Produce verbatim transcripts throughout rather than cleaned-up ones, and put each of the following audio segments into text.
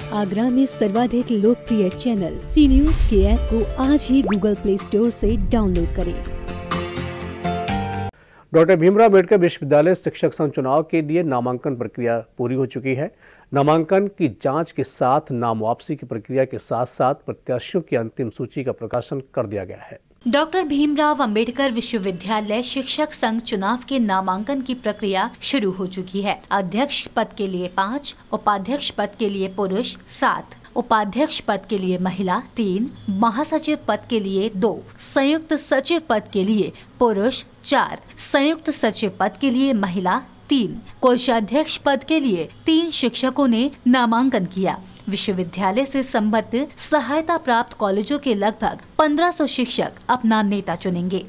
आगरा में सर्वाधिक लोकप्रिय चैनल सी न्यूज के ऐप को आज ही गूगल प्ले स्टोर से डाउनलोड करें। डॉक्टर भीमराव अंबेडकर विश्वविद्यालय शिक्षक संघ चुनाव के लिए नामांकन प्रक्रिया पूरी हो चुकी है। नामांकन की जांच के साथ नाम वापसी की प्रक्रिया के साथ साथ प्रत्याशियों की अंतिम सूची का प्रकाशन कर दिया गया है। डॉक्टर भीमराव अंबेडकर विश्वविद्यालय शिक्षक संघ चुनाव के नामांकन की प्रक्रिया शुरू हो चुकी है। अध्यक्ष पद के लिए पाँच, उपाध्यक्ष पद के लिए पुरुष सात, उपाध्यक्ष पद के लिए महिला तीन, महासचिव पद के लिए दो, संयुक्त सचिव पद के लिए पुरुष चार, संयुक्त सचिव पद के लिए महिला तीन, कोषाध्यक्ष पद के लिए तीन शिक्षकों ने नामांकन किया। विश्वविद्यालय से संबद्ध सहायता प्राप्त कॉलेजों के लगभग पंद्रह सौ शिक्षक अपना नेता चुनेंगे।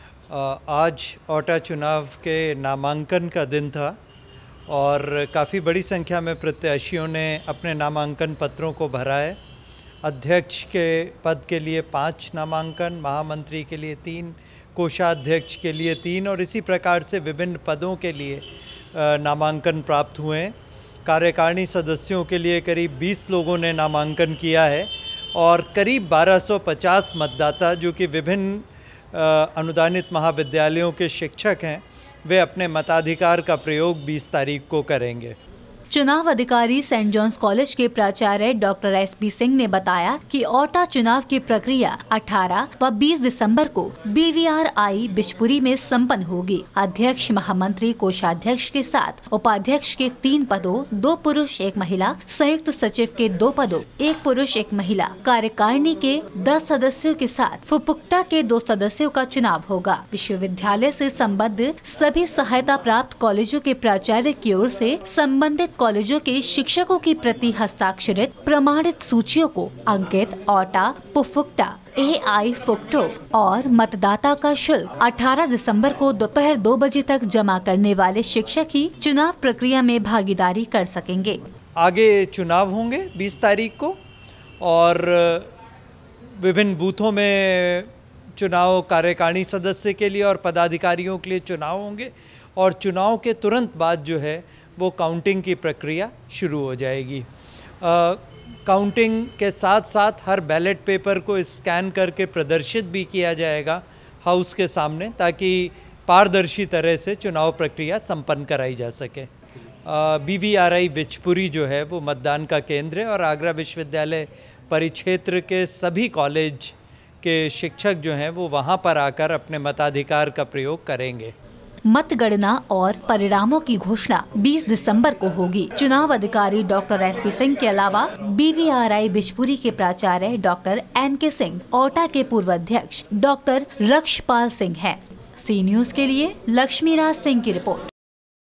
आज ओटा चुनाव के नामांकन का दिन था और काफ़ी बड़ी संख्या में प्रत्याशियों ने अपने नामांकन पत्रों को भरा है। अध्यक्ष के पद के लिए पाँच नामांकन, महामंत्री के लिए तीन, कोषाध्यक्ष के लिए तीन और इसी प्रकार से विभिन्न पदों के लिए नामांकन प्राप्त हुए हैं। कार्यकारिणी सदस्यों के लिए करीब बीस लोगों ने नामांकन किया है और करीब बारह सौ पचास मतदाता जो कि विभिन्न अनुदानित महाविद्यालयों के शिक्षक हैं, वे अपने मताधिकार का प्रयोग बीस तारीख को करेंगे। चुनाव अधिकारी सेंट जॉन्स कॉलेज के प्राचार्य डॉक्टर एस पी सिंह ने बताया कि ओटा चुनाव की प्रक्रिया अठारह व बीस दिसंबर को B V R I Bichpuri में संपन्न होगी। अध्यक्ष, महामंत्री, कोषाध्यक्ष के साथ उपाध्यक्ष के तीन पदों, दो पुरुष एक महिला, संयुक्त सचिव के दो पदों, एक पुरुष एक महिला, कार्यकारिणी के दस सदस्यों के साथ फुपुक्टा के दो सदस्यों का चुनाव होगा। विश्वविद्यालय से संबद्ध सभी सहायता प्राप्त कॉलेजों के प्राचार्य की ओर से संबंधित कॉलेजों के शिक्षकों की प्रति हस्ताक्षरित प्रमाणित सूचियों को अंकित ओटा, पुफुक्टा, ए आई फुक्टो और मतदाता का शुल्क अठारह दिसंबर को दोपहर दो बजे तक जमा करने वाले शिक्षक ही चुनाव प्रक्रिया में भागीदारी कर सकेंगे। आगे चुनाव होंगे बीस तारीख को और विभिन्न बूथों में चुनाव कार्यकारिणी सदस्य के लिए और पदाधिकारियों के लिए चुनाव होंगे और चुनाव के तुरंत बाद जो है वो काउंटिंग की प्रक्रिया शुरू हो जाएगी। आ, काउंटिंग के साथ साथ हर बैलेट पेपर को स्कैन करके प्रदर्शित भी किया जाएगा हाउस के सामने, ताकि पारदर्शी तरह से चुनाव प्रक्रिया संपन्न कराई जा सके। B V R I Bichpuri जो है वो मतदान का केंद्र है और आगरा विश्वविद्यालय परिक्षेत्र के सभी कॉलेज के शिक्षक जो हैं वो वहाँ पर आकर अपने मताधिकार का प्रयोग करेंगे। मतगणना और परिणामों की घोषणा बीस दिसंबर को होगी। चुनाव अधिकारी डॉक्टर एस पी सिंह के अलावा B V R I Bichpuri के प्राचार्य डॉक्टर एन के सिंह, ओटा के पूर्व अध्यक्ष डॉक्टर रक्षपाल सिंह हैं। सी न्यूज के लिए लक्ष्मीराज सिंह की रिपोर्ट।